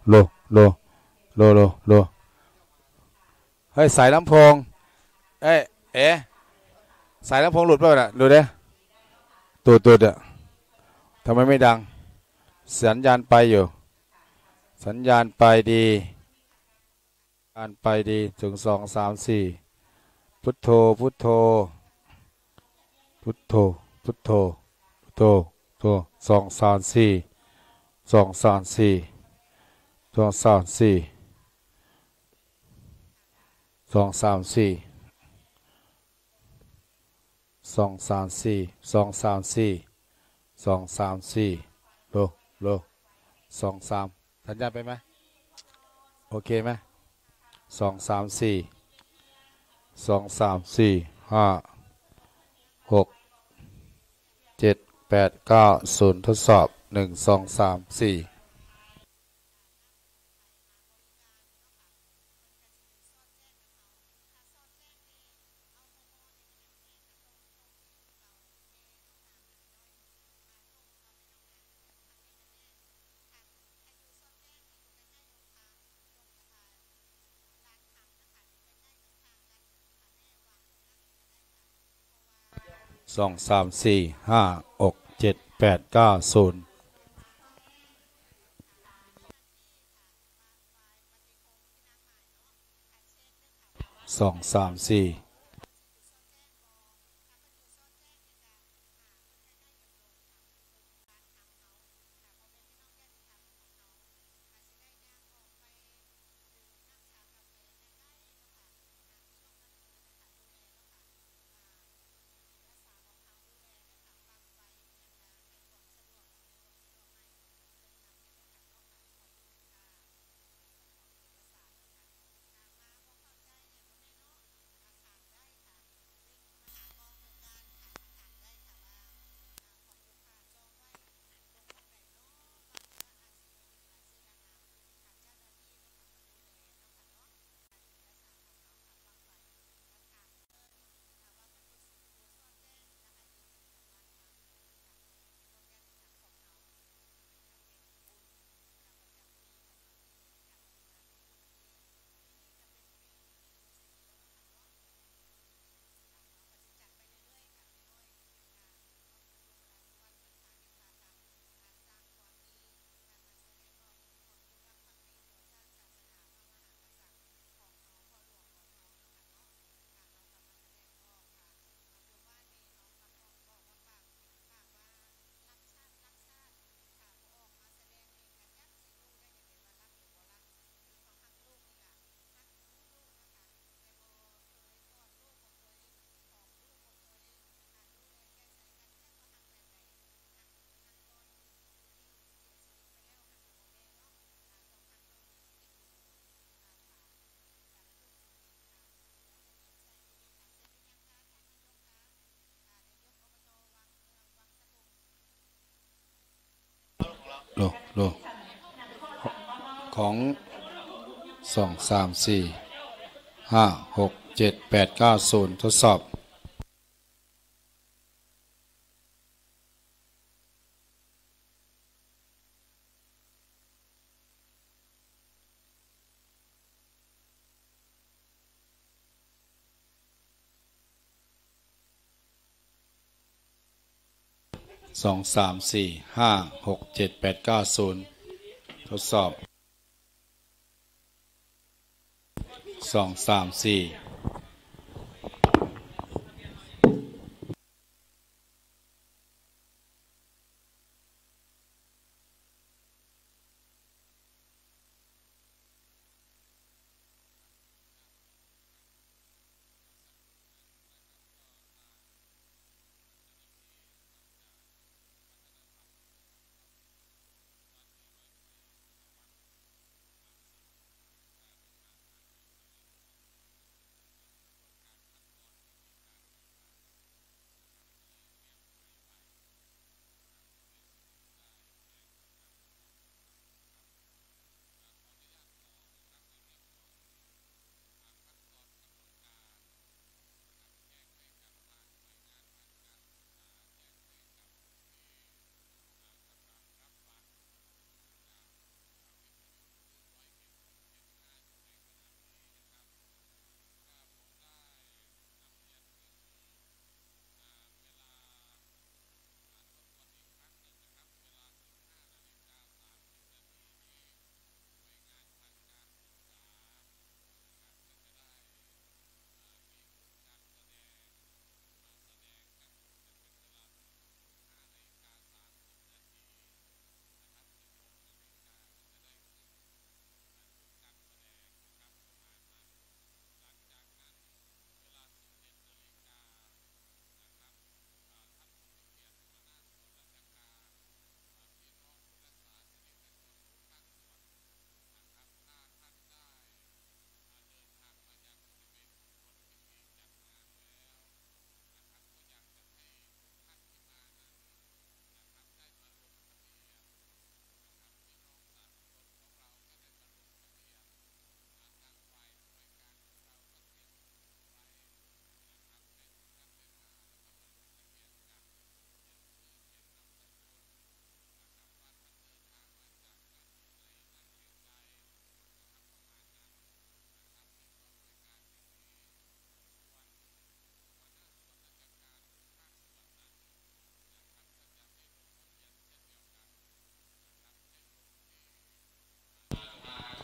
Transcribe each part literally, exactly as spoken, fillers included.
โลโลโลโลโลเฮ้ยสายลำโพงเอ้ยเอ๋สายลำโพงหลุดเปล่าน่ะดูดิตูดตูดอ่ะทำไมไม่ดังสัญญาณไปอยู่สัญญาณไปดีการไปดีถึงสองสามสี่พุทโธพุทโธพุทโธพุทโธพุทโธโธสองสามสี่สองสามสี่สองสามสี่สองสามสี่สองสามสี่สองสามสี่สองสามสี่โลโลสองสามสัญญาณไปไหมโอเคไหมสองสามสี่สองสามสี่ห้าหกเจ็ดแปดเก้าศูนย์ทดสอบหนึ่งสองสามสี่สองสามสี่ห้าหกเจ็ดแปดเก้าศูนย์สองสามสี่โลโลของสองสามสี่ห้าหกเจ็ดแปดเก้าศูนย์ทดสอบสองสามสี่ห้าหกเจ็ดแปดเก้าศูนย์ทดสอบสองสามสี่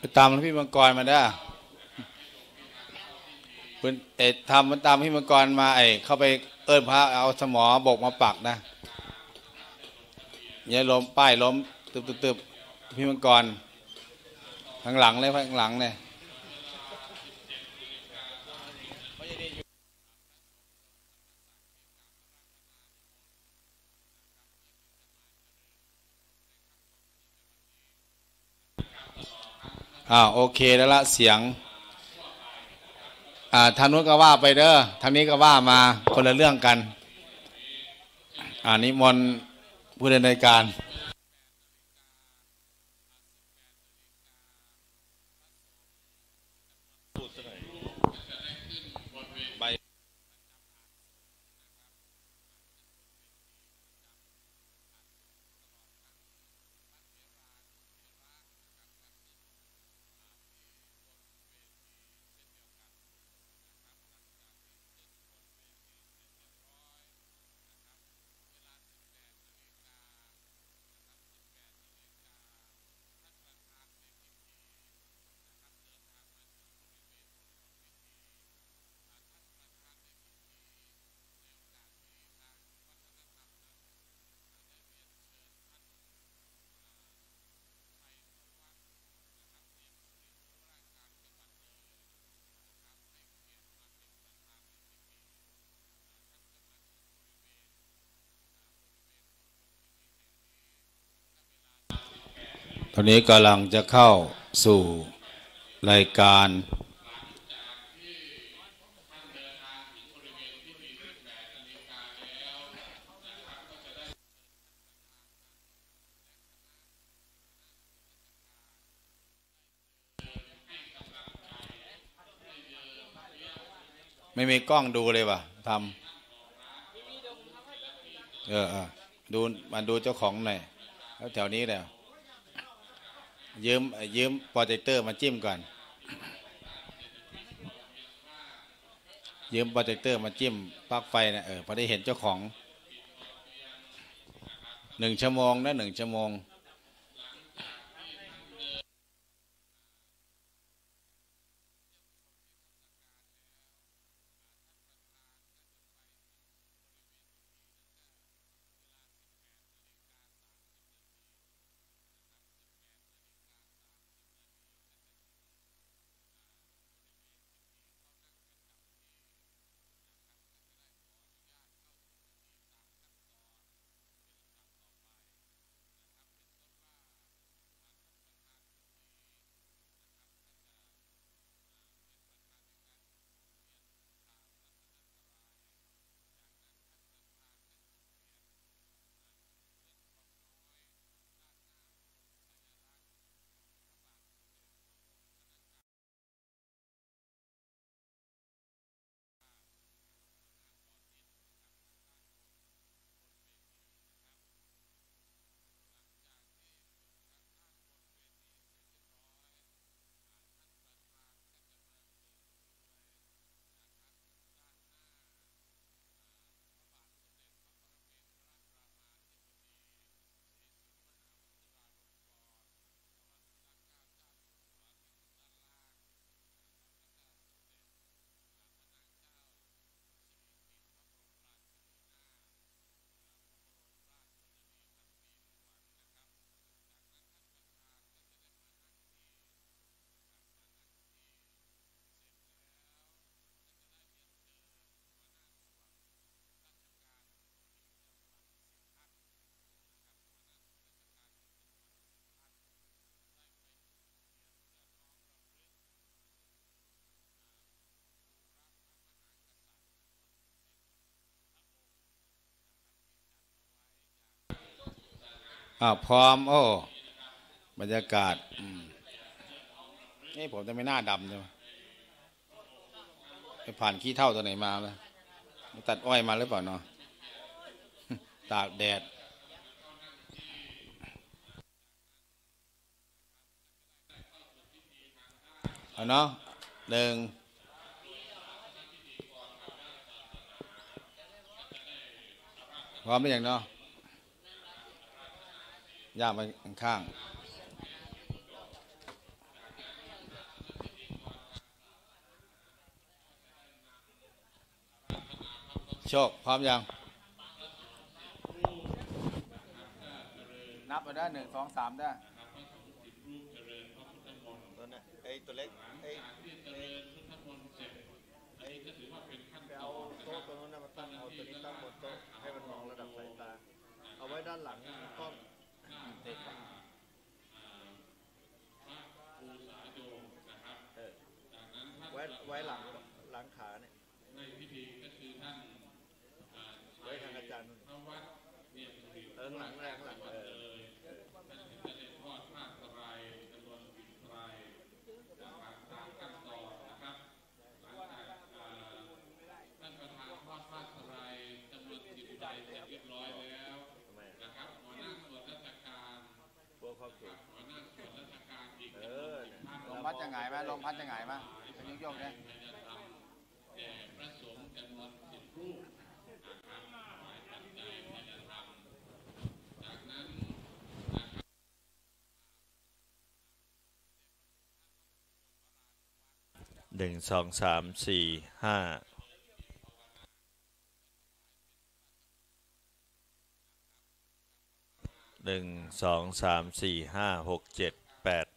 ไปตามพี่มังกรมาได้คุณเอ็ดทำมันตามพี่มังกรมาไอ้เข้าไปเอิ้นพระเอาสมอบกมาปักนะอย่าล้มป้ายล้มตึบตึบตึบพี่มังกรข้างหลังเลยข้างหลังเลยอ่าโอเคแล้วละเสียงอ่าทางนู้นก็ว่าไปเด้อทางนี้ก็ว่ามาคนละเรื่องกันอ่านิมนต์ผู้ดำเนินการตอนนี้กำลังจะเข้าสู่รายการไม่มีกล้องดูเลยว่ะทำเออเออดูมาดูเจ้าของหน่อยแล้วแถวนี้แล้วยืมยืมโปรเจคเตอร์มาจิ้มก่อนยืมโปรเจคเตอร์มาจิ้มปลั๊กไฟนะเออพอได้เห็นเจ้าของหนึ่งชั่วโมงนะหนึ่งชั่วโมงอ่าพร้อมโอ้บรรยากาศนี่ผมจะไม่หน้าดำใช่ไหมไปผ่านขี้เท่าตัวไหนมาไหมตัดอ้อยมาหรือเปล่าเนาะตากแดดเอาเนาะหนึ่งพร้อมไหมอย่างเนาะย่างไปข้างโชคพร้อมยังนับมาได้หนึ่งสองสามได้ตัวน่ะไอ้ตัวเล็กไอ้ไอ้ไปเอาโต๊ะตัวนั้นมาตั้งเอาตัวนี้ตั้งบนโต๊ะให้มันมองระดับสายตาเอาไว้ด้านหลังกล้องเด็กเออไว้ไว้หลังหลังขาเนี่ยไว้ทางอาจารย์นู่นเออหลังแรงหลังเออลมพัดจะหงายไหมลมพัดจะหงายไหมจะยกยกเนี่ยหนึ่งสองสามสี่ห้าหนึ่งสองสามสี่ห้าหกเจ็ดแปด